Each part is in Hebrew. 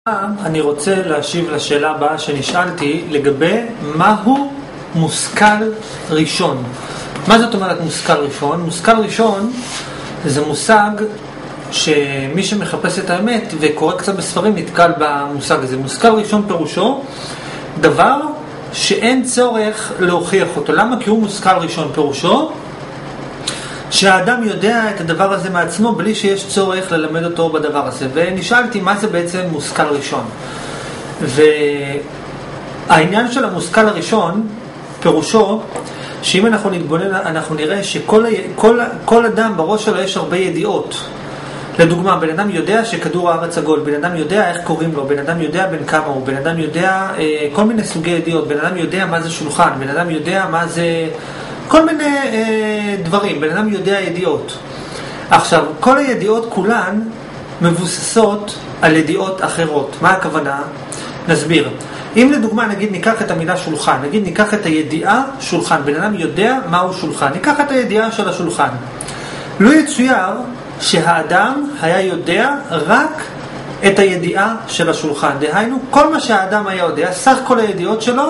אני רוצה להשיב לשאלה הבאה שנשאלתי לגבי מהו מושכל ראשון. מה זאת אומרת מושכל ראשון? מושכל ראשון זה מושג שמי שמחפש את האמת וקורא קצת בספרים נתקל במושג הזה. מושכל ראשון פירושו דבר שאין צורך להוכיח אותו. למה? כי הוא מושכל ראשון. פירושו שהאדם יודע את הדבר הזה מעצמו בלי שיש צורך ללמד אותו בדבר הזה. ונשאלתי מה זה בעצם מושכל ראשון. והעניין של המושכל הראשון פירושו שאם אנחנו נתבונן אנחנו נראה שכל אדם בראש שלו יש הרבה ידיעות. לדוגמה, בן אדם יודע שכדור הארץ עגול, בן אדם יודע איך קוראים לו, בן אדם יודע בן כמה הוא, בן אדם יודע כל מיני סוגי ידיעות, בן אדם יודע מה זה שולחן, בן אדם יודע מה זה כל מיני דברים, בן אדם יודע ידיעות. עכשיו, כל הידיעות כולן מבוססות על ידיעות אחרות. מה הכוונה? נסביר. אם לדוגמה נגיד ניקח את המילה שולחן, נגיד ניקח את הידיעה שולחן, בן אדם יודע מהו שולחן, ניקח את הידיעה של השולחן. לא יצויר שהאדם היה יודע רק את הידיעה של השולחן. דהיינו, כל מה שהאדם היה יודע, סך כל הידיעות שלו,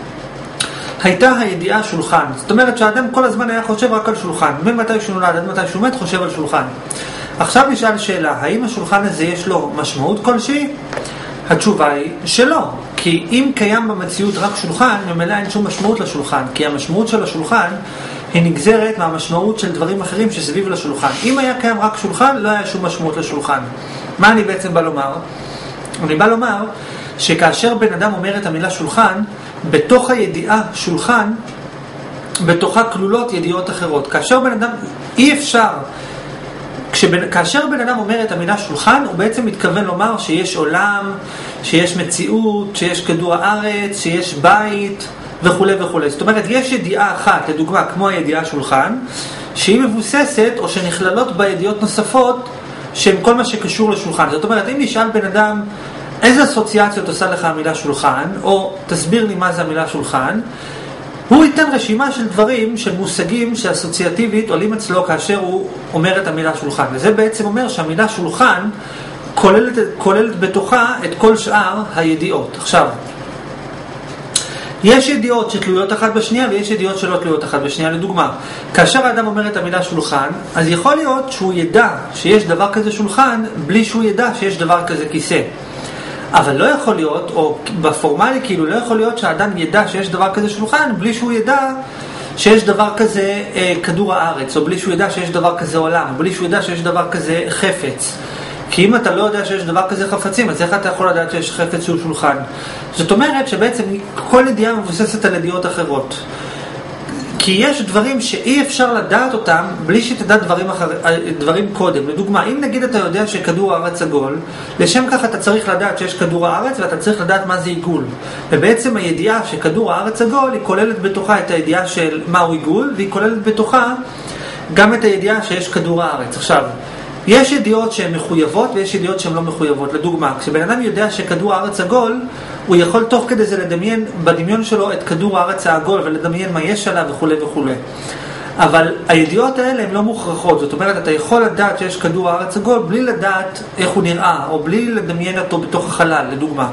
הייתה הידיעה שולחן. זאת אומרת שהאדם כל הזמן היה חושב רק על שולחן. ממתי שהוא נולד עד מתי שהוא מת חושב על שולחן. עכשיו נשאל שאלה, האם השולחן הזה יש לו משמעות כלשהי? התשובה היא שלא. כי אם קיים במציאות רק שולחן, ממילא אין שום משמעות לשולחן. כי המשמעות של השולחן היא נגזרת מהמשמעות של דברים אחרים שסביב לשולחן. אם היה קיים רק שולחן, לא היה שום משמעות לשולחן. מה אני בעצם בא לומר? אני בא לומר שכאשר בן אדם אומר את המילה שולחן, בתוך הידיעה שולחן, בתוכה כלולות ידיעות אחרות. כאשר בן אדם, אי אפשר, כאשר בן אדם אומר את המילה שולחן, הוא בעצם מתכוון לומר שיש עולם, שיש מציאות, שיש כדור הארץ, שיש בית וכו' וכו'. זאת אומרת, יש ידיעה אחת, לדוגמה, כמו הידיעה שולחן, שהיא מבוססת או שנכללות בידיעות נוספות, שהן כל מה שקשור לשולחן. זאת אומרת, אם נשאל בן אדם, איזה אסוציאציות עושה לך המילה שולחן, או תסביר לי מה זה המילה שולחן, הוא ייתן רשימה של דברים, של מושגים שאסוציאטיבית עולים אצלו כאשר הוא אומר את המילה שולחן. וזה בעצם אומר שהמילה שולחן כוללת בתוכה את כל שאר הידיעות. עכשיו, יש ידיעות שתלויות אחת בשנייה ויש ידיעות שלא תלויות אחת בשנייה. לדוגמה, כאשר האדם אומר את המילה שולחן, אז יכול להיות שהוא ידע שיש דבר כזה שולחן בלי שהוא ידע שיש דבר כזה כיסא. אבל לא יכול להיות, או בפורמלי כאילו לא יכול להיות שהאדם ידע שיש דבר כזה שולחן בלי שהוא ידע שיש דבר כזה כדור הארץ, או בלי שהוא ידע שיש דבר כזה עולם, או בלי שהוא ידע שיש דבר כזה חפץ. כי אם אתה לא יודע שיש דבר כזה חפצים, אז איך אתה יכול לדעת שיש חפץ שהוא שולחן? זאת אומרת שבעצם כל ידיעה מבוססת על ידיעות אחרות. כי יש דברים שאי אפשר לדעת אותם בלי שתדע דברים קודם. לדוגמה, אם נגיד אתה יודע שכדור הארץ עגול, לשם כך אתה צריך לדעת שיש כדור הארץ ואתה צריך לדעת מה זה עיגול. ובעצם הידיעה שכדור הארץ עגול היא כוללת בתוכה את הידיעה של מהו עיגול, והיא כוללת בתוכה גם את הידיעה שיש כדור הארץ. עכשיו, יש ידיעות שהן מחויבות ויש ידיעות שהן לא מחויבות. לדוגמה, כשבן אדם יודע שכדור הארץ עגול, הוא יכול תוך כדי זה לדמיין בדמיון שלו את כדור הארץ העגול ולדמיין מה יש עליו וכו' וכו'. אבל הידיעות האלה הן לא מוכרחות. זאת אומרת, אתה יכול לדעת שיש כדור הארץ עגול בלי לדעת איך הוא נראה, או בלי לדמיין אותו בתוך החלל, לדוגמה.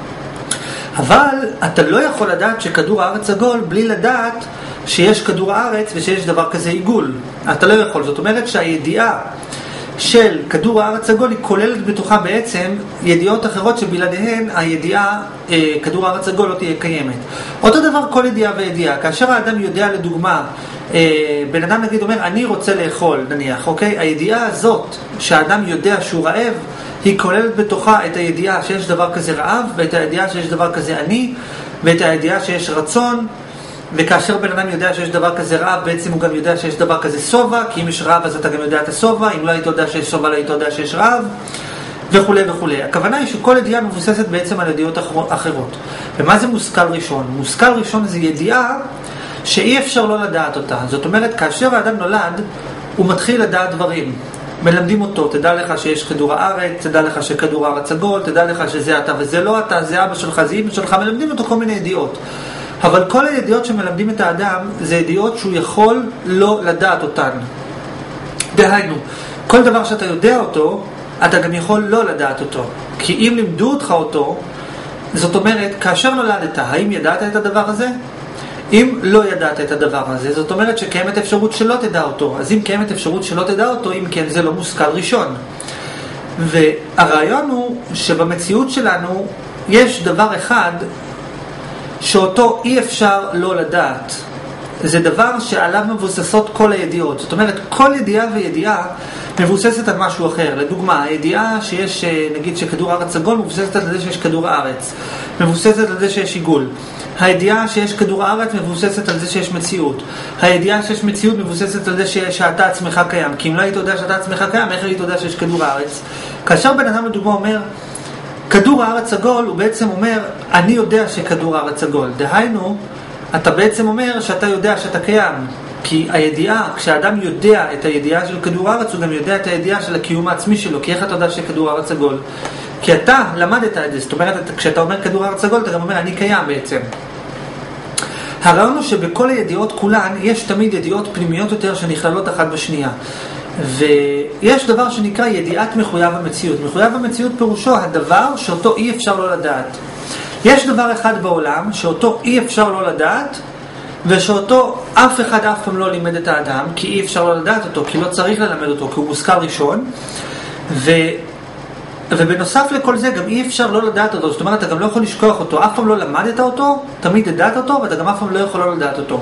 אבל אתה לא יכול לדעת שכדור הארץ עגול בלי לדעת שיש כדור הארץ ושיש דבר כזה עיגול. אתה לא יכול. זאת אומרת שהידיעה של כדור הארץ עגול היא כוללת בתוכה בעצם ידיעות אחרות שבלעדיהן הידיעה כדור הארץ עגול לא תהיה קיימת. אותו דבר כל ידיעה וידיעה. כאשר האדם יודע לדוגמה, בן אדם נגיד אומר אני רוצה לאכול נניח, אוקיי? הידיעה הזאת שהאדם יודע שהוא רעב היא כוללת בתוכה את הידיעה שיש דבר כזה רעב ואת הידיעה שיש דבר כזה עני ואת הידיעה שיש רצון. וכאשר בן אדם יודע שיש דבר כזה רעב, בעצם הוא גם יודע שיש דבר כזה סובה, כי אם יש רעב אז אתה גם יודע את הסובה, אם לא היית יודע שיש סובה, לא היית יודע שיש רעב, וכו' וכו'. הכוונה היא שכל ידיעה מבוססת בעצם על ידיעות אחרות. ומה זה מושכל ראשון? מושכל ראשון זה ידיעה שאי אפשר לא לדעת אותה. זאת אומרת, כאשר האדם נולד, הוא מתחיל לדעת דברים. מלמדים אותו, תדע לך שיש כדור הארץ, תדע לך שכדור הארץ עגול, תדע לך שזה אתה וזה לא אתה, זה אבא שלך, זה אמא שלך, מלמדים אותו כל מיני ידיעות. אבל כל הידיעות שמלמדים את האדם זה ידיעות שהוא יכול לא לדעת אותן. דהיינו, כל דבר שאתה יודע אותו, אתה גם יכול לא לדעת אותו. כי אם לימדו אותך אותו, זאת אומרת, כאשר נולדת, האם ידעת את הדבר הזה? אם לא ידעת את הדבר הזה, זאת אומרת שקיימת אפשרות שלא תדע אותו. אז אם קיימת אפשרות שלא תדע אותו, אם כן זה לא מושכל ראשון. והרעיון הוא שבמציאות שלנו יש דבר אחד שאותו אי אפשר לא לדעת. זה דבר שעליו מבוססות כל הידיעות. זאת אומרת, כל ידיעה וידיעה מבוססת על משהו אחר. לדוגמה, הידיעה שיש, נגיד שכדור הארץ עגול, מבוססת על זה שיש כדור הארץ. מבוססת על זה שיש עיגול. הידיעה שיש כדור הארץ מבוססת על זה שיש מציאות. הידיעה שיש מציאות מבוססת על זה שאתה עצמך קיים. כי אם לא היית יודע שאתה עצמך קיים, איך היית יודע שיש כדור הארץ? כאשר בן אדם לדוגמה אומר, כדור הארץ עגול, הוא בעצם אומר, אני יודע שכדור הארץ עגול. דהיינו, אתה בעצם אומר שאתה יודע שאתה קיים. כי הידיעה, כשאדם יודע את הידיעה של כדור הארץ, הוא גם יודע את הידיעה של הקיום העצמי שלו. כי איך אתה יודע שכדור הארץ עגול? כי אתה למדת את זה. זאת אומרת, כשאתה אומר כדור הארץ עגול, אתה גם אומר, אני קיים בעצם. הרעיון הוא שבכל הידיעות כולן, יש תמיד ידיעות פנימיות יותר שנכללות אחת בשנייה. ויש דבר שנקרא ידיעת מחויב המציאות. מחויב המציאות פירושו הדבר שאותו אי אפשר לא לדעת. יש דבר אחד בעולם שאותו אי אפשר לא לדעת, ושאותו אף אחד אף פעם לא לימד את האדם, כי אי אפשר לא לדעת אותו, כי לא צריך ללמד אותו, כי הוא מושכל ראשון. ובנוסף לכל זה גם אי אפשר לא לדעת אותו. זאת אומרת, אתה גם לא יכול לשכוח אותו. אף פעם לא למדת אותו, תמיד ידעת אותו, ואתה גם אף פעם לא יכול לא לדעת אותו.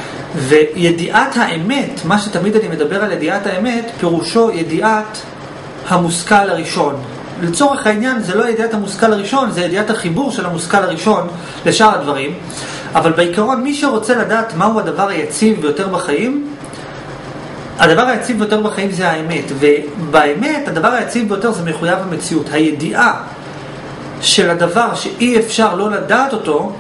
וידיעת האמת, מה שתמיד אני מדבר על ידיעת האמת, פירושו ידיעת המושכל הראשון. לצורך העניין זה לא ידיעת המושכל הראשון, זה ידיעת החיבור של המושכל הראשון לשאר הדברים. אבל בעיקרון מי שרוצה לדעת מהו הדבר היציב ביותר בחיים, הדבר היציב ביותר בחיים זה האמת. ובאמת הדבר היציב ביותר זה מחויב המציאות. הידיעה של הדבר שאי אפשר לא לדעת אותו,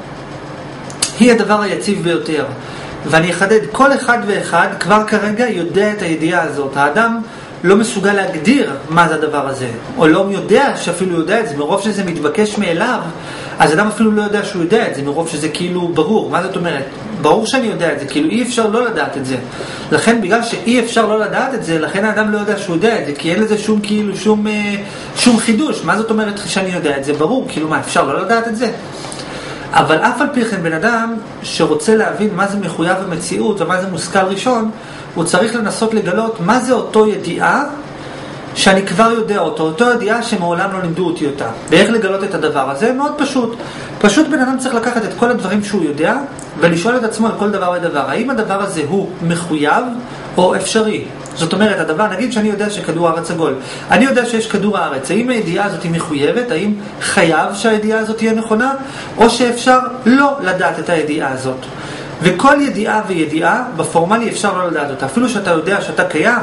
היא הדבר היציב ביותר. ואני אחדד, כל אחד ואחד כבר כרגע יודע את הידיעה הזאת. האדם לא מסוגל להגדיר מה זה הדבר הזה, או לא יודע שאפילו יודע את זה, מרוב שזה מתבקש מאליו, אז אדם אפילו לא יודע שהוא יודע את זה, מרוב שזה כאילו ברור. מה זאת אומרת? ברור שאני יודע את זה, כאילו אי אפשר לא לדעת את זה. לכן בגלל שאי אפשר לא לדעת את זה, לכן האדם לא יודע שהוא יודע את זה, כי אין לזה שום כאילו שום חידוש. מה זאת אומרת שאני יודע את זה? ברור, כאילו מה, אפשר לא לדעת את זה? אבל אף על פי כן בן אדם שרוצה להבין מה זה מחויב המציאות ומה זה מושכל ראשון, הוא צריך לנסות לגלות מה זה אותו ידיעה שאני כבר יודע אותו ידיעה שמעולם לא לימדו אותי אותה. ואיך לגלות את הדבר הזה? מאוד פשוט. פשוט בן אדם צריך לקחת את כל הדברים שהוא יודע ולשאול את עצמו על כל דבר ודבר. האם הדבר הזה הוא מחויב או אפשרי? זאת אומרת, הדבר, נגיד שאני יודע שכדור הארץ עגול. אני יודע שיש כדור הארץ. האם הידיעה הזאת היא מחויבת? האם חייב שהידיעה הזאת תהיה נכונה? או שאפשר לא לדעת את הידיעה הזאת? וכל ידיעה וידיעה, בפורמלי אפשר לא לדעת אותה. אפילו שאתה יודע שאתה קיים,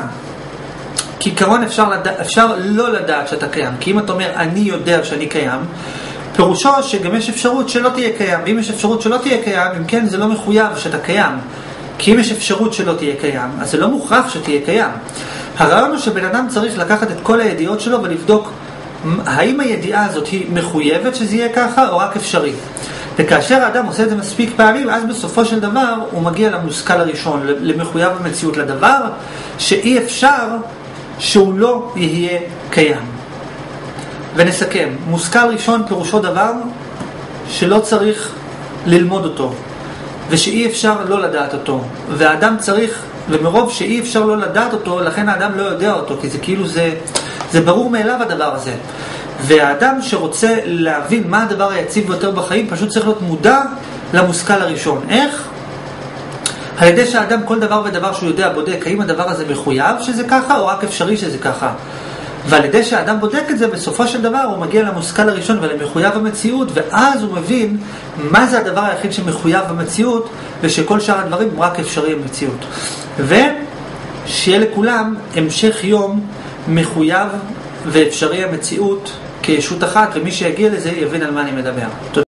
כעיקרון אפשר לא לדעת שאתה קיים. כי אם אתה אומר, אני יודע שאני קיים, פירושו שגם יש אפשרות שלא תהיה קיים. ואם יש אפשרות שלא תהיה קיים, אם כן, זה לא מחויב שאתה קיים. כי אם יש אפשרות שלא תהיה קיים, אז זה לא מוכרח שתהיה קיים. הרעיון הוא שבן אדם צריך לקחת את כל הידיעות שלו ולבדוק האם הידיעה הזאת היא מחויבת שזה יהיה ככה או רק אפשרי. וכאשר האדם עושה את זה מספיק פעמים, אז בסופו של דבר הוא מגיע למושכל הראשון, למחויב המציאות, לדבר שאי אפשר שהוא לא יהיה קיים. ונסכם, מושכל ראשון פירושו דבר שלא צריך ללמוד אותו, ושאי אפשר לא לדעת אותו. והאדם צריך, ומרוב שאי אפשר לא לדעת אותו, לכן האדם לא יודע אותו, כי זה כאילו זה ברור מאליו הדבר הזה. והאדם שרוצה להבין מה הדבר היציב ביותר בחיים, פשוט צריך להיות מודע למושכל הראשון. איך? על ידי שהאדם כל דבר ודבר שהוא יודע בודק האם הדבר הזה מחויב שזה ככה או רק אפשרי שזה ככה. ועל ידי שהאדם בודק את זה, בסופו של דבר הוא מגיע למושכל הראשון ולמחויב המציאות, ואז הוא מבין מה זה הדבר היחיד שמחויב במציאות, ושכל שאר הדברים הוא רק אפשרי המציאות. ושיהיה לכולם המשך יום מחויב ואפשרי המציאות כישות אחת, ומי שיגיע לזה יבין על מה אני מדבר.